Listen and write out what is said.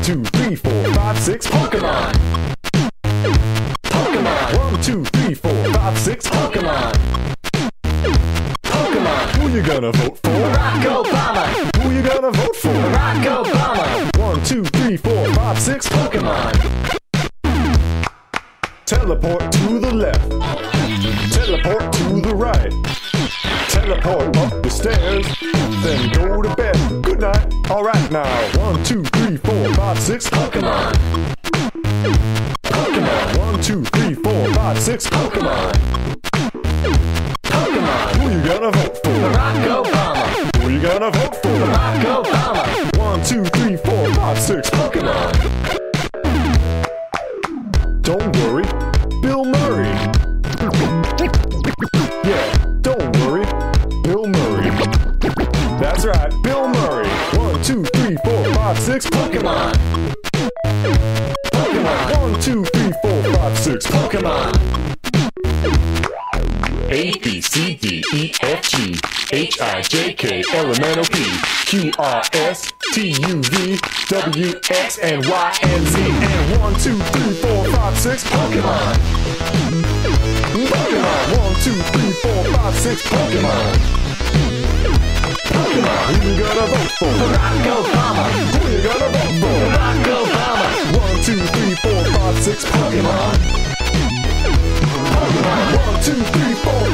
2, 3, 4, 5, 6, Pokemon. Pokemon. 1, 2, 3, 4, 5, 6, Pokemon. Pokemon. Who you gonna vote for? Barack Obama. Who you gonna vote for? Barack Obama. 1, 2, 3, 4, 5, 6, Pokemon. Teleport to the left. Teleport to the right. Teleport up the stairs. Then go to bed. Good night. Alright now. 1, 2, 3, 4, 5, 6, Pokemon. Pokemon. 1, 2, 3, 4, 5, 6, Pokemon. Pokemon. Who you gonna vote for? Barack Obama. Who you gonna vote for? Barack Obama. 1, 2, 3, 4, 5, 6, Pokemon. Don't worry, Bill Murray. Yeah, don't worry, Bill Murray. That's right, Bill Murray. 1, 2, 3, 4, 5, 6, Pokemon. Pokemon. 1, 2, 3, 4, 5, 6, Pokemon. A, B, C, D, E, F, G, H, I, J, K, L, M, N, O, P, Q, R, S, T, U, V, W, X, and Y, and Z, and 1, 2, 3, 4, 5, 6, Pokemon. Pokemon. 1, 2, 3, 4, 5, 6, Pokemon. Pokemon. Who you gonna vote for? Barack Obama. Who you gonna vote for? Barack Obama. 1, 2, 3, 4, 5, 6, Pokemon. Pokemon. 1, 2, 3, 4,